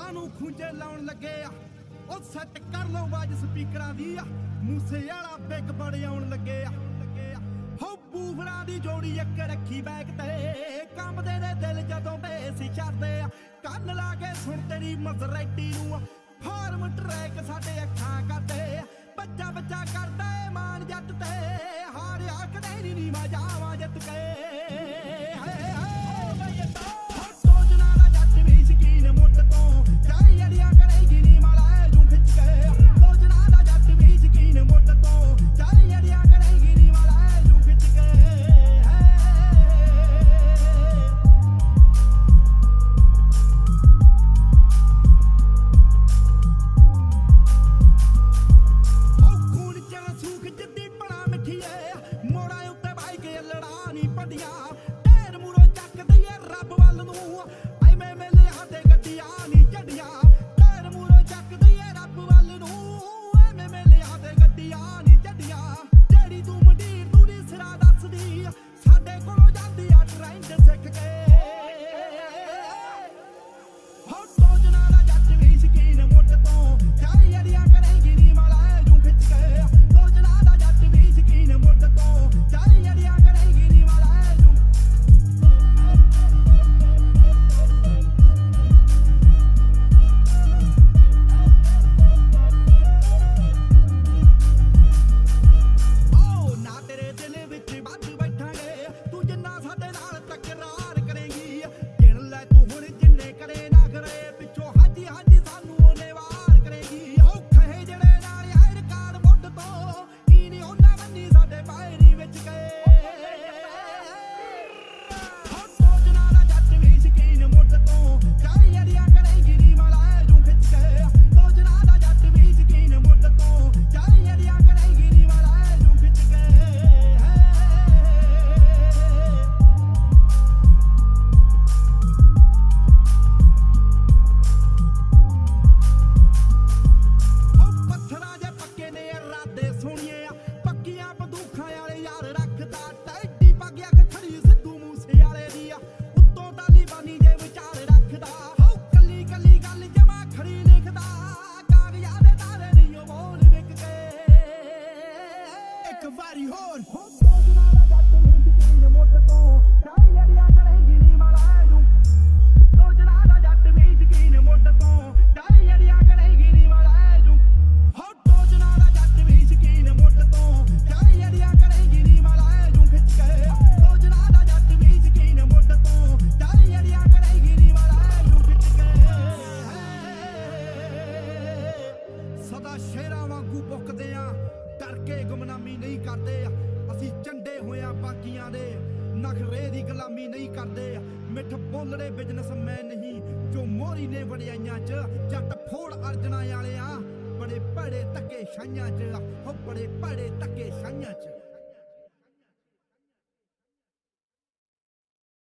ਸਾਨੂੰ ਖੂੰਜੇ ਲਾਉਣ ਲੱਗੇ ਆ ਉਹ ਸੈੱਟ ਕਰ ਲਓ ਆਵਾਜ਼ ਸਪੀਕਰਾਂ ਦੀ ਆ ਮੂਸੇ ਵਾਲਾ ਬਿੱਗ ਬੜੇ ਆਉਣ ਲੱਗੇ ਆ ਹੋ ਬੂਫਰਾਂ ਦੀ ਜੋੜੀ ਇੱਕ ਰੱਖੀ ਬੈਕ ਤੇ ਕੰਬਦੇ ਨੇ ਦਿਲ ਜਦੋਂ ਬੇਸ ਛੱਡਦੇ ਆ ਕੰਨ ਲਾ ਕੇ ਸੁਣ ਤੇਰੀ ਮਜ਼ਰੈਟੀ ਨੂੰ ਫਾਰਮ ਟਰੈਕ ਸਾਡੇ ਅੱਖਾਂ ਕਰਦੇ ਬੱਚਾ ਬੱਚਾ ਕਰਦਾ ਏ ਮਾਨ ਜੱਟ ਤੇ ਹਾਰਿਆ ਕਦੇ ਨੀ ਮਜਾਵਾਂ ਜਿੱਤ ਕੇ ਢੇਰ ਮੂਰੋਂ ਚੱਕ ਦਈਏ ਰੱਬ ਵੱਲ ਨੂੰ ਐਵੇਂ ਮੇਲੇ ਸਾਡੇ ਗੱਡੀਆਂ ਨੀ ਝੜੀਆਂ ਢੇਰ ਮੂਰੋਂ ਚੱਕ ਦਈਏ ਰੱਬ ਵੱਲ ਨੂੰ ਐਵੇਂ ਮੇਲੇ ਸਾਡੇ ਗੱਡੀਆਂ ਨੀ ਝੜੀਆਂ ਜਿਹੜੀ ਤੂੰ ਮੰਡੀਰ ਤੂੰ ਨੀ ਸਿਰਾ ਦੱਸਦੀ ਸਾਡੇ ਕੋਲੋਂ ਜਾਂਦੀ ਆ ਟ੍ਰੈਂਡ ਸਿੱਖ ਕੇ ਹੋ ਸੋਚਣਾ ਦਾ ਜੱਟ ਵੀ ਸ਼ਕੀਨ ਮੁੱਢ ਤੋਂ ਚਾਹੀ ਅੜੀਆਂ ਕਰੇਗੀ ਨੀ ਮਾਲਾ ਜੂ ਖਿੱਚ ਕੇ ਸੋਚਣਾ ਦਾ ਜੱਟ ਵੀ ਸ਼ਕੀਨ ਮੁੱਢ ਤੋਂ ਚਾਹੀ ਅੜੀਆਂ ਕਰੇਗੀ ਨੀ ਮਾਲਾ ਪੱਕੀਆਂ ਬੰਦੂਖਾਂ ਵਾਲੇ ਯਾਰ ਰੱਖਦਾ ਟੈਡੀ ਪੱਗਿਆ ਖੜੀ ਸਿੱਧੂ ਮੂਸੇ ਵਾਲੇ ਦੀ ਉੱਤੋਂ ਤਾਲੀਬਾਨੀ ਜੇ ਵਿਚਾਰ ਰੱਖਦਾ ਹੋ ਕੱਲੀ ਕੱਲੀ ਗੱਲ ਜਮਾ ਖੜੀ ਲਿਖਦਾ ਕਾਗਜ਼ਾਂ ਦੇ ਤਾਰੇ ਨਹੀਂ ਉਹ ਬੋਲ ਵਿਕ ਕੇ ਇੱਕ ਵਾਰੀ ਹੋਰ ਸੋਚਣਾ ਦਾ ਜੱਟ ਨਹੀਂ ਸ਼ਕੀਨ ਮੁੱਢ ਤੋਂ ਚਾਹੀ ਅੜੀਆਂ ਕਰੇਗੀ ਨੀ ਮਾਲਾ ਨੂੰ ਸੋਚਣਾ ਦਾ ਜੱਟ ਵੀ ਸ਼ਕੀਨ ਮੁੱਢ ਤੋਂ ਚਾਹੀ ਅੜੀਆਂ ਕਰੇਗੀ ਨੀ ਮਾਲਾ ਨੂੰ ਹੋ ਸੋਚਣਾ ਦਾ ਜੱਟ ਵੀ ਸ਼ਕੀਨ ਮੁੱਢ ਤੋਂ ਚਾਹੀ ਅੜੀਆਂ ਕਰੇਗੀ ਨੀ ਮਾਲਾ ਜੂ ਖਿੱਚ ਕੇ ਸੋਚਣਾ ਦਾ ਜੱਟ ਵੀ ਸ਼ਕੀਨ ਮੁੱਢ ਤੋਂ ਚਾਹੀ ਅੜੀਆਂ ਕਰੇਗੀ ਨੀ ਮਾਲਾ ਜੂ ਖਿੱਚ ਕੇ ਸਦਾ ਸ਼ੇਰਾਂ ਵਾਂਗੂ ਭੁੱਕਦੇ ਆ ਡਰ ਕੇ ਗੁਮਨਾਮੀ ਨਹੀਂ ਕਰਦੇ ਅਸੀਂ ਝੰਡੇ ਹੋਇਆ ਬਾਕੀਆਂ ਦੇ ਨਖਰੇ ਦੀ ਗੁਲਾਮੀ ਨਹੀਂ ਕਰਦੇ ਮਿੱਠ ਬੋਲੜੇ ਬਿਜ਼ਨਸਮੈਨ ਨਹੀਂ ਜੋ ਮੋਰੀ ਨੇ ਵੜਿਆਈਆਂ ਚ ਜੱਟ ਫੋੜ ਅਰਜਣਾ ਵਾਲਿਆਂ ਬੜੇ ਭੜੇ ਧੱਕੇ ਛਾਈਆਂ ਚ ਹੋ ਬੜੇ ਭੜੇ ਧੱਕੇ ਛਾਈਆਂ ਚ